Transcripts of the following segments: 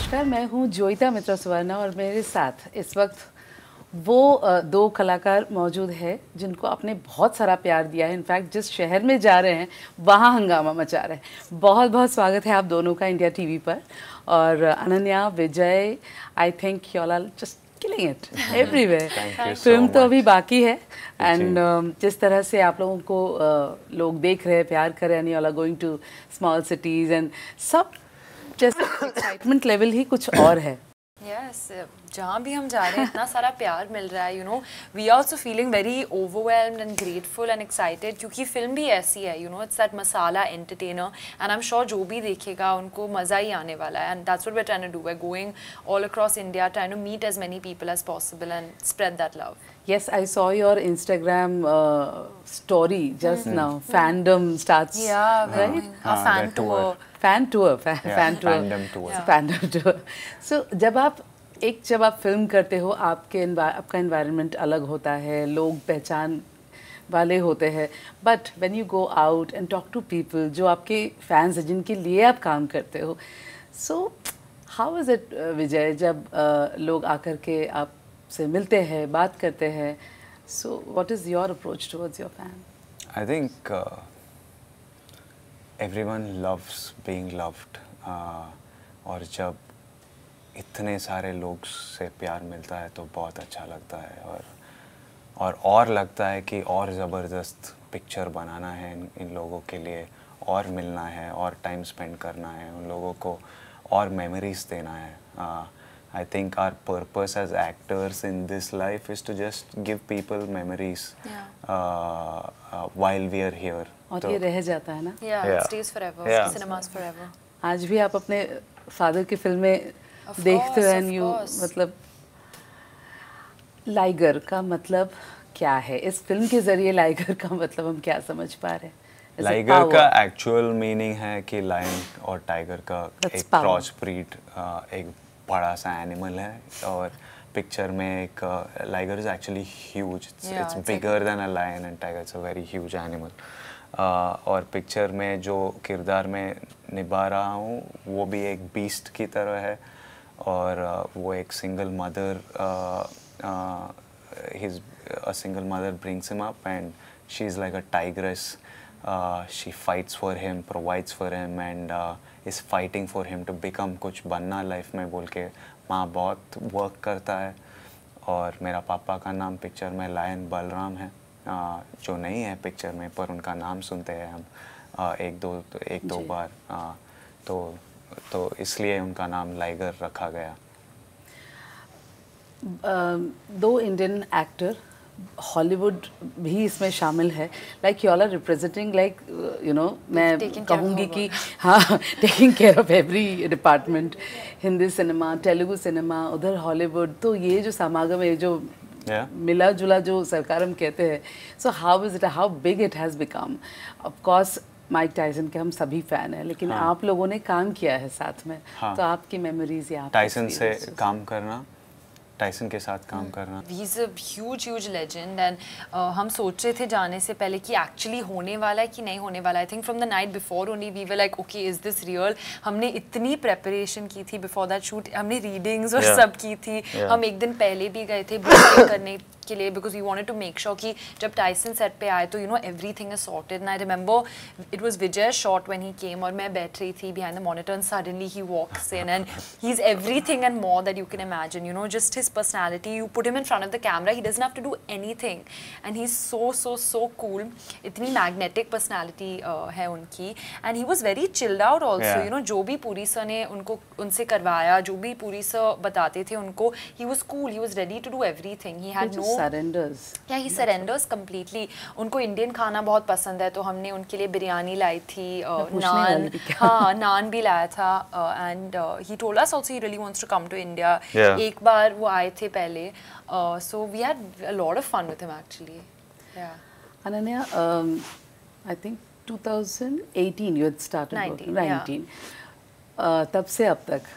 नमस्कार, मैं हूँ जोईता मित्रा सुवर्णा और मेरे साथ इस वक्त वो दो कलाकार मौजूद है जिनको आपने बहुत सारा प्यार दिया है। इनफैक्ट जिस शहर में जा रहे हैं वहाँ हंगामा मचा रहे हैं। बहुत बहुत स्वागत है आप दोनों का इंडिया टीवी पर। और Ananya, Vijay, I think you all are just killing it everywhere. Film तो अभी बाकी है एंड जिस तरह से आप लोगों को लोग देख रहे हैं, प्यार कर रहे हैं, you all are going to small cities and सब जैसे एक्साइटमेंट लेवल ही कुछ और है। यस जहाँ भी हम जा रहे हैं इतना सारा प्यार मिल रहा है, you know we are also feeling very overwhelmed and grateful and excited, क्योंकि फिल्म भी ऐसी है, you know it's that masala entertainer and I am sure जो भी देखेगा उनको मज़ा ही आने वाला है। And that's what we are trying to do, we are going all across India trying to meet as many people as possible and spread that love. Yes, I saw your Instagram story just now. Fandom starts, right? Fan tour. Fan tour, fan tour. Fandom tour. Fandom tour. So जब आप film करते हो, आपका environment अलग होता है, लोग पहचान वाले होते हैं, but when you go out and talk to people जो आपके fans हैं, जिनके लिए आप काम करते हो, so how is it विजय जब लोग आकर के आप से मिलते हैं, बात करते हैं? So what is your approach towards your fan? I think everyone loves being loved. और जब इतने सारे लोग से प्यार मिलता है तो बहुत अच्छा लगता है और लगता है कि और ज़बरदस्त पिक्चर बनाना है इन लोगों के लिए, और मिलना है और टाइम स्पेंड करना है, उन लोगों को और मेमोरीज देना है। I think our purpose as actors in this life is to just give people memories while we are here. और ये रह जाता है ना? Yeah, it stays forever. Cinemas forever. आज भी आप अपने फादर की फिल्में देखते हो एंड यू मतलब लाइगर का मतलब क्या है? इस फिल्म के जरिए लाइगर का मतलब हम क्या समझ पा रहे हैं? लाइगर का एक्चुअल मीनिंग है कि लायन और टाइगर का एक क्रॉस ब्रीड, एक बड़ा सा एनिमल है। और पिक्चर में एक liger is actually huge, it's bigger than a lion and tiger, it's a very huge animal. और पिक्चर में जो किरदार में निभा रहा हूँ वो भी एक बीस्ट की तरह है, और वो एक single mother, a single mother brings him up and she's like a tigress. She fights for him, provides for him and is fighting for him to become कुछ बनना लाइफ में बोल के माँ बहुत वर्क करता है। और मेरा पापा का नाम पिक्चर में लायन बलराम है, जो नहीं है पिक्चर में, पर उनका नाम सुनते हैं हम एक दो बार, तो इसलिए उनका नाम लाइगर रखा गया। दो इंडियन एक्टर, हॉलीवुड भी इसमें शामिल है, like you all are representing, like you know मैं कहूँगी कि हाँ, taking care of every department, Hindi cinema, Telugu cinema, उधर हॉलीवुड। तो ये जो समागम है, जो मिला जुला जो सरकार हम कहते हैं, so how is it, how big it has become? Of course Mike Tyson के हम सभी फ़ैन हैं, लेकिन आप लोगों ने काम किया है साथ में, तो आपकी मेमोरीज या टाइसन से काम करना, टाइसन के साथ काम करना, he is a huge legend and हम सोच रहे थे जाने से पहले कि एक्चुअली होने वाला है कि नहीं होने वाला। I think from the night before only we were like okay is this real. हमने इतनी प्रेपरेशन की थी बिफोर दैट शूट, हमने रीडिंग्स और सब की थी। हम एक दिन पहले भी गए थे बुकिंग करने के लिए, because we wanted to make sure कि जब टाइसन सेट पे आए तो you know everything is sorted. And I remember it was Vijay shot when he came, और मैं बैठ रही थी behind the monitor and suddenly he walks in and he is everything and more that you can imagine, you know just his personality, you put him in front of the camera, he doesn't have to do anything and he's so cool. इतनी magnetic personality है उनकी, and he was very chilled out also, you know जो भी Puri sir ने उनसे करवाया, जो भी पुरी सर बताते थे उनको, he was cool, he was ready to do everything, he had no surrenders. Yeah, he surrenders completely. उनको इंडियन खाना बहुत पसंद है, तो हमने उनके लिए बिरयानी लाई थी, नान, हाँ नान भी लाया था, and he told us also he really wants to come to India. एक बार वो आए थे पहले, so we had a lot of fun with him actually. Yeah. Ananya, I think 2018 you had started 19, working. 19. तब से अब तक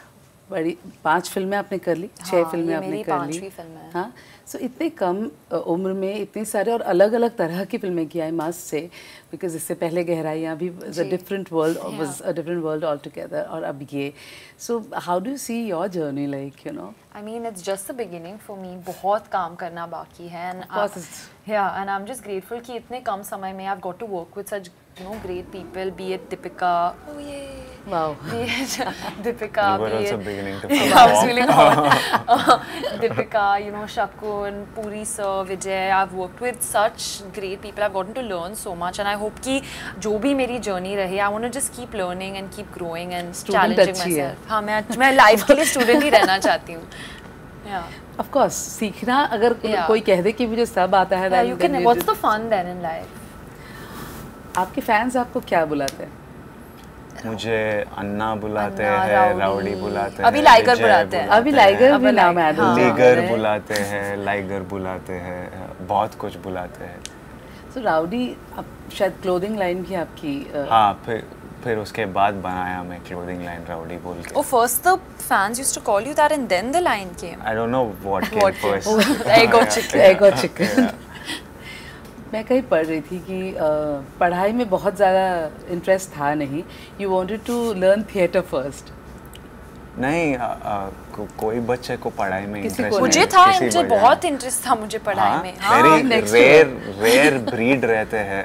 बड़ी 5 फिल्में आपने कर ली, 6 हाँ, फिल्में ये आपने मेरी कर ली। 5वीं फिल्म है। हाँ, सो इतने कम उम्र में इतनी सारे और अलग अलग तरह की फिल्में की, आई मस्ट से, बिकॉज इससे पहले गहराइयाँ भी was a different world, was a different world all together, और अब ये, so how do you see your journey, like you know? I mean, it's just the beginning for me. बहुत काम करना बाकी है, and Of course it's- yeah, and I'm just grateful कि इतने कम समय में I've got to work with such great people. Be it Deepika, oh yeah, Wow. be it Deepika, You were be also it beginning to yeah, feel I was warm. feeling hot. Deepika, Shakun, Puri sir, Vijay. I've worked with such great people. I've gotten to learn so much, and I hope कि जो भी मेरी journey रहे, I want to just keep learning and keep growing and Student challenging अच्छी है। myself. हाँ, मैं life के लिए student ही रहना चाहती हूँ। Yeah. Of course, सीखना, अगर Yeah. कोई कह दे कि मुझे सब आता है, Yeah, then- you then can. you What's just- the fun then in life? आपके फैंस आपको क्या बुलाते हैं? मुझे अन्ना बुलाते अन्ना, हैं, राउडी। राउडी बुलाते अभी हैं, लाइगर विजय बुलाते हैं। अभी लाइगर अब भी नाम लाइगर, ऐड हो हाँ। जा रहा लीगर है। बुलाते हैं, लाइगर बुलाते हैं, बहुत कुछ बुलाते हैं। So राउडी, अब शायद क्लोथिंग लाइन भी आपकी हाँ, फिर उसके बाद बनाया मैं क्लोथिंग लाइन राउडी बोल के। Oh, first the fans used to call you that, and then the line came. I don't know what came What came? first. Egg or chicken? Egg or chicken. मैं कहीं पढ़ रही थी कि पढ़ाई में बहुत ज़्यादा इंटरेस्ट था नहीं, you wanted to learn theatre first. नहीं, कोई बच्चे को पढ़ाई में किसी इंटरेस्ट को नहीं। मुझे था, किसी मुझे वजह- बहुत इंटरेस्ट था मुझे पढ़ाई में। हाँ, वेरी next रेयर ब्रीड रहते हैं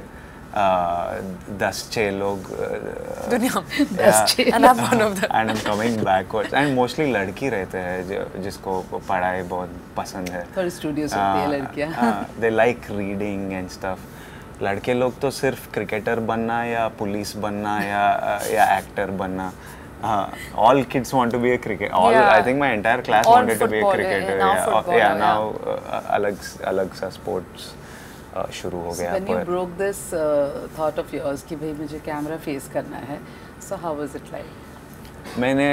10-6 लोग दुनिया में। छह And I'm one of them. And I am coming backwards, and mostly लड़की रहते हैं जिसको पढ़ाई बहुत पसंद है। थोड़ी स्टूडियोज होती है लड़कियाँ। They like reading and stuff. लड़के लोग तो सिर्फ क्रिकेटर बनना या पुलिस बनना या एक्टर बनना। All kids want to be a cricketer. Yeah. I think my entire class All wanted to be a footballer, cricketer. now yeah. footballer, Yeah, yeah. now अलग सा sports शुरू हो गया। When you broke this thought of yours कि भाई मुझे camera face करना है, so how was it like? मैंने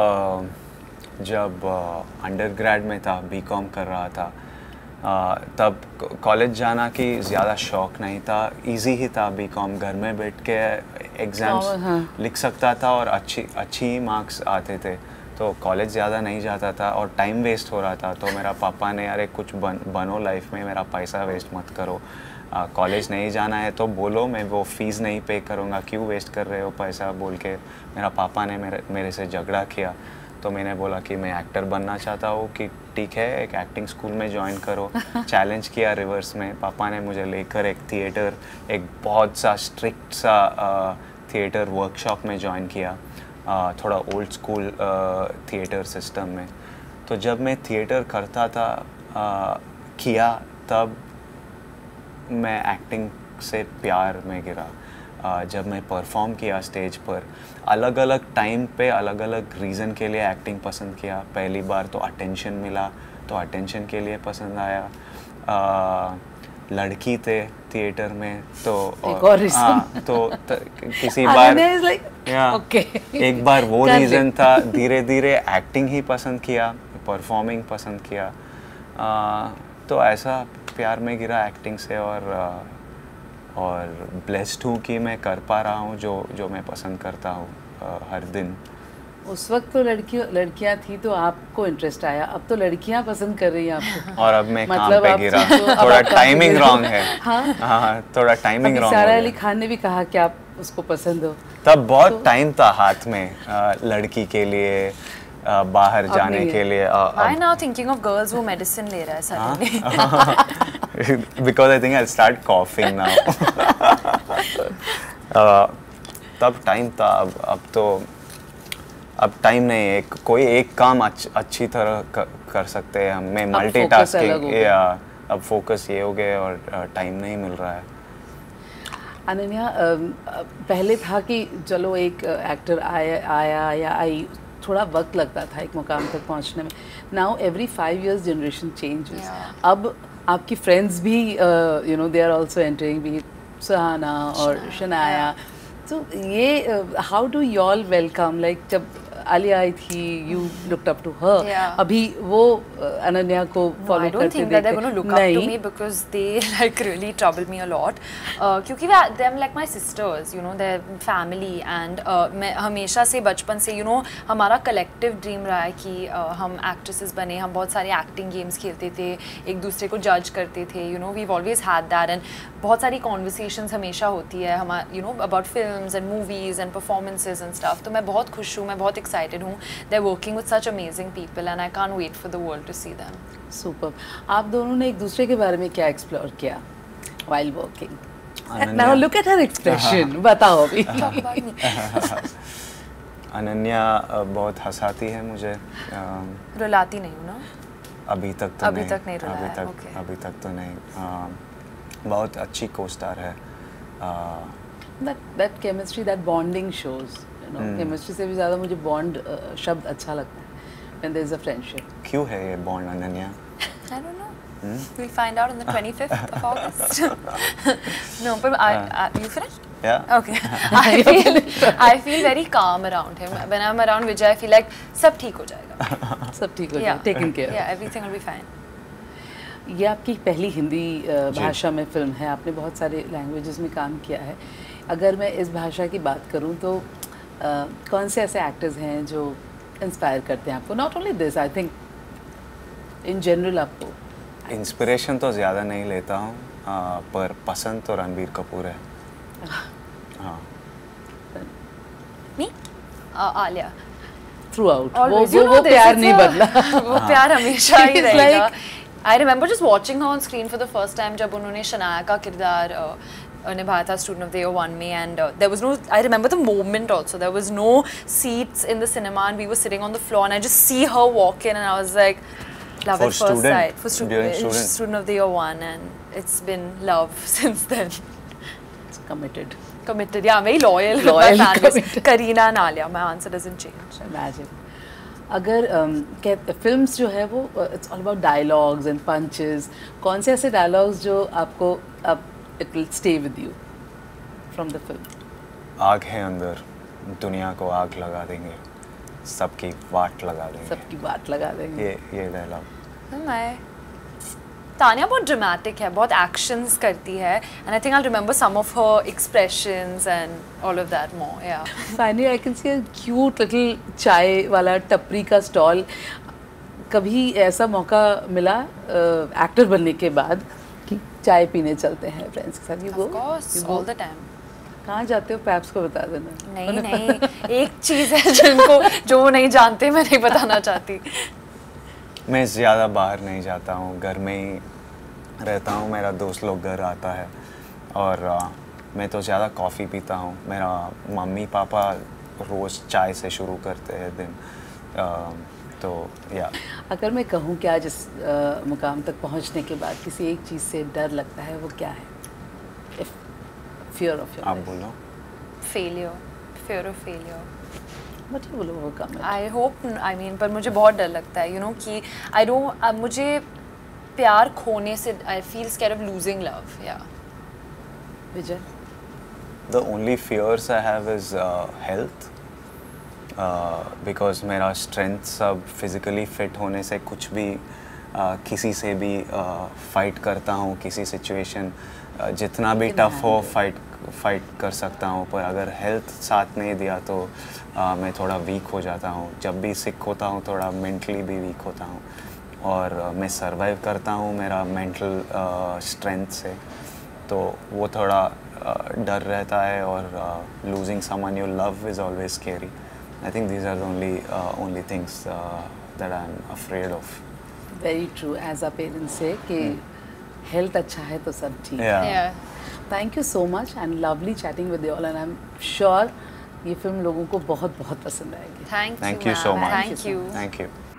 जब अंडरग्रेड में था, बीकॉम कर रहा था, तब कॉलेज जाना की ज़्यादा शौक नहीं था। इजी ही था बीकॉम, घर में बैठ के एग्ज़ाम्स हाँ। लिख सकता था और अच्छी मार्क्स आते थे, तो कॉलेज ज़्यादा नहीं जाता था और टाइम वेस्ट हो रहा था। तो मेरा पापा ने, अरे कुछ बनो लाइफ में, मेरा पैसा वेस्ट मत करो, कॉलेज नहीं जाना है तो बोलो, मैं वो फ़ीस नहीं पे करूँगा, क्यों वेस्ट कर रहे हो पैसा बोल के मेरा पापा ने मेरे से झगड़ा किया। तो मैंने बोला कि मैं एक्टर बनना चाहता हूँ, कि ठीक है एक एक्टिंग स्कूल में ज्वाइन करो। चैलेंज किया रिवर्स में, पापा ने मुझे लेकर एक बहुत सा स्ट्रिक्ट सा थिएटर वर्कशॉप में ज्वाइन किया, थोड़ा ओल्ड स्कूल थिएटर सिस्टम में। तो जब मैं थिएटर करता था किया, तब मैं एक्टिंग से प्यार में गिरा। जब मैं परफॉर्म किया स्टेज पर, अलग अलग टाइम पे अलग अलग रीज़न के लिए एक्टिंग पसंद किया। पहली बार तो अटेंशन मिला, तो अटेंशन के लिए पसंद आया। लड़की थे थिएटर में तो एक और reason। तो किसी बार Ananya is like, Yeah. okay. एक बार वो कर ले। रीज़न था, धीरे धीरे एक्टिंग ही पसंद किया, परफॉर्मिंग पसंद किया। तो ऐसा प्यार में गिरा एक्टिंग से, और ब्लेस्ड हूँ कि मैं कर पा रहा हूँ जो मैं पसंद करता हूँ हर दिन। उस वक्त तो लड़कियां थी तो आपको इंटरेस्ट आया, अब तो लड़कियां पसंद कर रही हैं आपको। और अब मैं मतलब काम पे आप गिरा, सोचो, अब थोड़ा आप काम पे टाइमिंग गिरे। रॉन्ग है। हाँ। थोड़ा टाइमिंग अभी रॉन्ग सारा हो अली गया। खान ने भी कहा कि आप उसको पसंद हो। तब बहुत टाइम था हाथ में लड़की के लिए, बाहर जाने नहीं के लिए। Why now thinking of girls who medicine ले रहा है suddenly? Because I think I'll start coughing now. तब टाइम था, अब टाइम नहीं है। कोई एक काम अच्छी तरह कर सकते हैं हम। मैं अब focus अलग हो मल्टीटास्किंग, गया। या अब फोकस ये हो गया और टाइम नहीं मिल रहा है। अनन्या, पहले था कि चलो एक एक्टर आया या आई, थोड़ा वक्त लगता था एक मुकाम तक पहुंचने में। Now every 5 years generation changes. Yeah. अब आपकी फ्रेंड्स भी you know they are also entering, भी सुहाना और शनाया। तो ये how do you all welcome, like जब आलिया आई थी, you looked up to her. Yeah. अभी वो अनन्या को No, follow I don't करते think that they're देखते- going to look up to नहीं। me because they like really trouble me a lot. क्योंकि they're like my sisters, you know, they're family and मैं हमेशा से बचपन से you know हमारा collective dream रहा है कि हम actresses बने, हम बहुत सारे acting games खेलते थे, एक दूसरे को judge करते थे, you know, we've always had that and बहुत सारी conversations हमेशा होती है you know about films and movies and performances and stuff. तो मैं बहुत खुश हूँ, मैं बहुत excited हूँ. They're working with such amazing people and I can't wait for the world to see them. Super. आप दोनों ने एक दूसरे के बारे में क्या एक्सप्लोर किया while working? Ananya- Now look at her expression. बताओ अभी. Talk about me. अनन्या बहुत हंसाती है मुझे, रुलाती नहीं हूँ ना? अभी तक तो अभी नहीं, तक नहीं रुलाया, okay. अभी तक तो नहीं, बहुत अच्छी को-स्टार है। That chemistry, that bonding shows. You know, chemistry से भी ज़्यादा मुझे bond शब्द अच्छा लगता है when there is a friendship. क्यों है ये bond Ananya? I don't know. We'll find out on the 25th of August. No, but you finished? Yeah. Okay. I feel very calm around him. When I'm around Vijay, I feel like सब ठीक हो जाएगा. सब ठीक हो जाए, taken care. Yeah, everything will be fine. ये आपकी पहली हिंदी भाषा में फिल्म है, आपने बहुत सारे लैंग्वेजेस में काम किया है। अगर मैं इस भाषा की बात करूं तो कौन से ऐसे एक्टर्स हैं जो इंस्पायर करते हैं आपको? Not only this, I think in general आपको। इंस्पिरेशन तो ज़्यादा नहीं लेता हूँ, पर पसंद तो रणबीर कपूर है। हाँ। Me? Alia. Throughout Always, you know वो this, प्यार it's नहीं a- बदला। वो प्यार हमेशा ही He's रहेगा. like- I remember just watching her on screen for the first time जब उन्होंने शनाया का किरदार निभाया था Student of the Year 1 में and there was no, I remember the moment also, there was no seats in the cinema and we were sitting on the floor and I just see her walk in and I was like, love For at first student, sight. For during student. Student of the Year 1 and it's been love since then. Committed. Committed, yeah, I'm very loyal with Loyal, my fans. committed. Kareena and Alia, my answer doesn't change. Imagine. अगर films जो है वो it's all about dialogues and punches, कौन से ऐसे dialogues जो आपको अब it will stay with you from the film? आग है अंदर, दुनिया को आग लगा देंगे, सबकी वाट लगा देंगे। सबकी बात लगा देंगे। ये डायलॉग। मैं तानिया बहुत ड्रामेटिक है, बहुत एक्शंस करती है and I think I remember some of her expressions and all of that more. या finally I can see a cute little chai वाला टपरी का स्टॉल. कभी ऐसा मौका मिला एक्टर बनने के बाद कि चाय पीने चलते हैं फ्रेंड्स के साथ? You of course all the time. कहाँ जाते हो पैप्स को बता देना. नहीं एक चीज़ है जिनको जो वो नहीं जानते मैं नहीं बताना चाहती. मैं ज़्यादा बाहर नहीं जाता हूँ, घर में ही रहता हूँ. मेरा दोस्त लोग घर आता है और मैं तो ज़्यादा कॉफ़ी पीता हूँ. मेरा मम्मी पापा रोज़ चाय से शुरू करते हैं दिन. तो या अगर मैं कहूँ कि आज इस मुकाम तक पहुँचने के बाद किसी एक चीज़ से डर लगता है, वो क्या है? फियर ऑफ योर आप बोलो. Failure, fear of failure. But ये बोलो वो कम है. आई होप, आई मीन, पर मुझे बहुत डर लगता है, यू नो, कि आई डोंट, मुझे प्यार खोने से I feel scared of losing love. या Vijay? The only fears I have is health, because मेरा strength सब physically fit होने से कुछ भी किसी से भी fight करता हूँ, किसी situation जितना भी tough हो fight कर सकता हूँ. पर अगर health साथ नहीं दिया तो मैं थोड़ा weak हो जाता हूँ. जब भी sick होता हूँ थोड़ा mentally भी weak होता हूँ और मैं survive करता हूँ मेरा mental strength से. तो वो थोड़ा डर रहता है और losing someone you love is always scary. I think these are the only things that I'm afraid of. Very true, as our parents say कि health अच्छा है तो सब ठीक है. Yeah. Thank you so much and lovely chatting with you all and I'm sure ये फिल्म लोगों को बहुत बहुत पसंद आएगी. Thank Thank you so much. Thank you. Thank you.